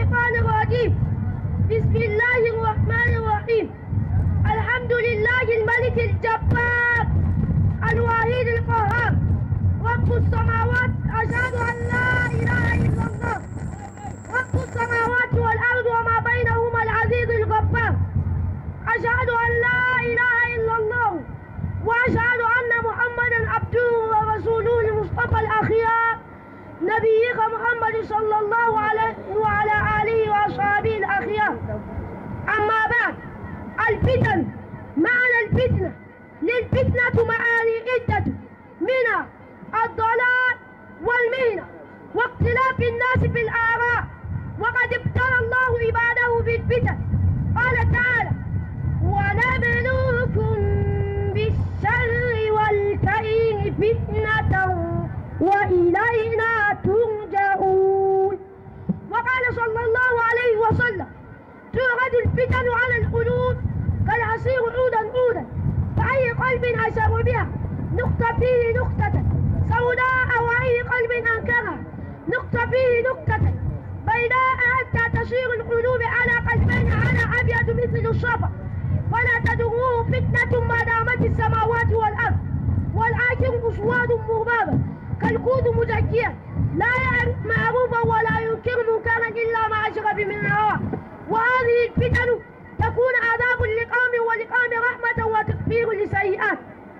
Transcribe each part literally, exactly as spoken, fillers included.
الشيطان الرجيم. بسم الله الرحمن الرحيم. الحمد لله الملك الجبار الوحيد القهار رب السماوات. أشهد أن لا إله إلا الله رب السماوات والأرض وما بينهما العزيز الغفار. أشهد أن لا إله إلا الله وأشهد أن محمدا عبده ورسوله المصطفى الأخيار نبيك محمد صلى الله عليه وعلى آله وأصحابه الأخيار. أما بعد، الفتن معنى الفتنة. للفتنة معاني عدة، منها الضلال والمهنة واختلاف الناس في الآراء، وقد ابتلى الله عباده بالفتن. قال تعالى: ونبلوكم بالشر والخير فتنة وإلينا ترجعون. وقال صلى الله عليه وسلم: تعرض الفتن على القلوب كالعصير عودا عودا، فأي قلب أشر بها نقطة فيه نقطة سوداء، وأي قلب أنكرها نقطة فيه نقطة بيداء، حتى تصير القلوب على قلبين على أبيض مثل الصفا، فلا تدعوه فتنة ما دامت السماوات والأرض، والآخر أصوات مغبابة كالكود مزكيا، لا يعرف معروفا ولا ينكر منكرا إلا ما أشرب من الهوى. وهذه الفتن تكون عذاب لقوم ولقوم رحمة وتكفير لسيئات.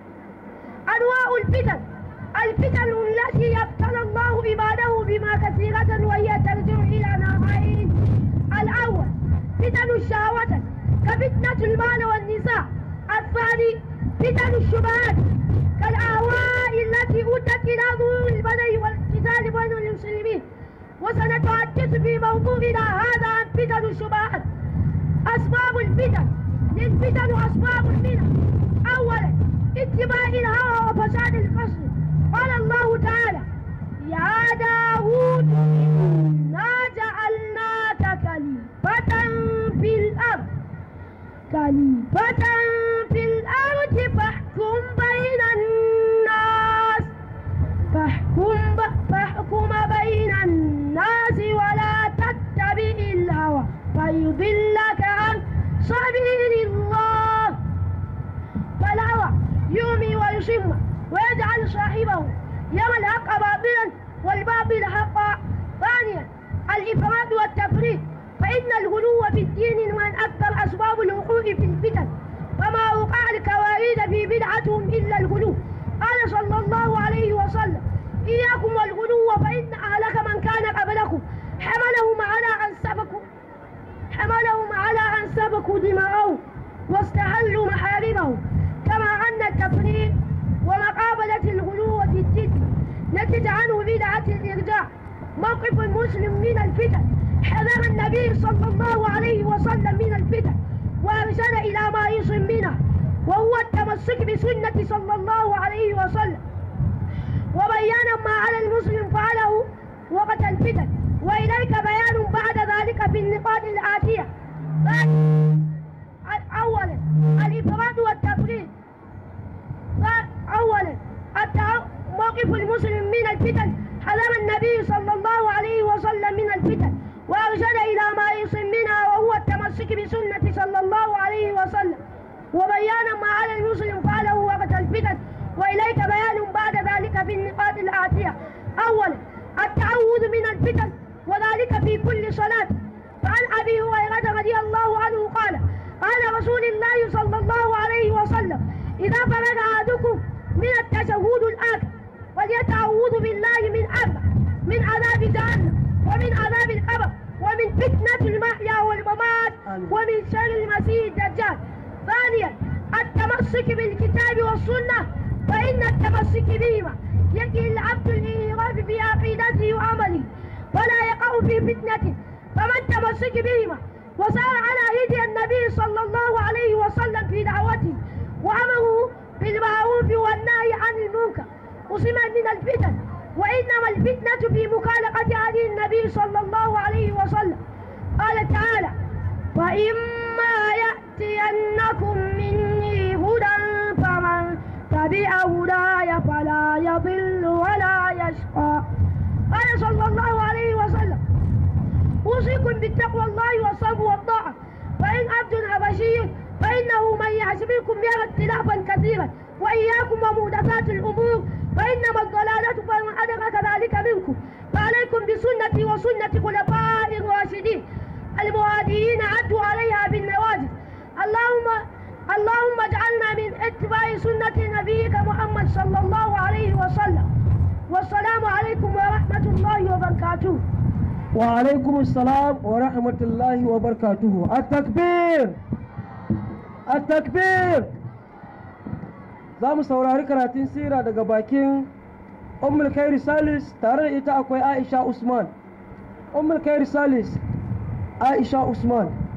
أنواع الفتن: الفتن التي يبتلى الله عباده بما كثيرة، وهي ترجع إلى نوعين. الأول فتن الشهوات كفتنة المال والنساء. الثاني فتن الشبهات كالأهواء التي أدت إلى ظهور البدء والقتال بين المسلمين. وسنتحدث في موضوعنا هذا عن فتن الشبهات. أسباب الفتن. للفتن أسباب منها: أولا اتباع الهوى وفساد القصد. قال الله تعالى: يا داود إنا جعلناك خليفة في الأرض خليفة في الأرض فاحكم بين الناس فاحكم فاحكم بين الناس ولا تتبع الهوى فيضلك عن سبيل الله. فالهوى يومي ويصم ويجعل صاحبه يرى الحق باطلا والباطل حقا. ثانيا الإفراط والتفريط، فإن الغلو في الدين من أكثر أسباب الوقوع في الفتن، فما وقع الكوارث في بدعتهم إلا الغلو. قال صلى الله عليه وسلم: إياكم والغلو فإن أهلك من كان قبلكم حملهم على أن سفكوا حملهم على أن سفكوا دماءهم واستحلوا محارمهم. كما أن التفريط ومقابلة الغلو في الدين نتج عنه بدعة الإرجاع. موقف المسلم من الفتن: حذر النبي صلى الله عليه وسلم من الفتن وأرشد إلى ما يصم منها، وهو التمسك بسنة صلى الله عليه وسلم، وبيانا ما على المسلم فعله وقت الفتن. وإليك بيان بعد ذلك في النقاط الآتية. أولا الإفراد والتفريط. أولا موقف المسلم من الفتن: حذر النبي صلى الله عليه وسلم من الفتن وأرشد إلى ما يصم منها، وهو التمسك بسنة صلى الله عليه وسلم، وبيانا ما على المسلم فعله وقت الفتن. وإليك بيان بعد ذلك في النقاط الآتية. أولا التعوذ من الفتن، وذلك في كل صلاة. فعن أبي هريرة رضي الله عنه قال: قال رسول الله صلى الله عليه وسلم: إذا فرغ أحدكم من التشهد الآخر فليتعوذ بالله من أربع: من عذاب جهنم، ومن عذاب القبر، ومن فتنة المحيا والممات، ومن شر المسيح الدجال. ثانيا التمسك بالكتاب والسنة، فإن التمسك بهما يجعل العبد الانحراف في عقيدته وعمله ولا يقع في فتنة. فمن تمسك بهما وسار على هدي النبي صلى الله عليه وسلم في دعوته وأمره بالمعروف والنهي عن المنكر قسم من الفتن. وإنما الفتنة في مخالفة هدي النبي صلى الله عليه وسلم. قال تعالى: وإما يأتينكم مني هدى فمن تبع هداي فلا يضل ولا يشقى. قال صلى الله عليه وسلم: أوصيكم أوصيكم بالتقوى الله والصبر والطاعة. فإن عبد حبشي فإنه من يعش منكم يرى اختلافا كثيرا، وإياكم ومحدثات الأمور فإنما الضلالة فمن أدرك ذلك منكم. فعليكم بسنتي وسنة خلفاء الراشدين المهديين عدوا عليها بالنواجذ. اللهم اللهم اجعلنا من اتباع سنة نبيك محمد صلى الله عليه وسلم. والسلام عليكم ورحمة الله وبركاته. وعليكم السلام ورحمة الله وبركاته. التكبير التكبير. za mu saurari karatun sira daga bakin Ummul Khairi Salis, tare da ita akwai Aisha Usman. Ummul Khairi Salis, Aisha Usman.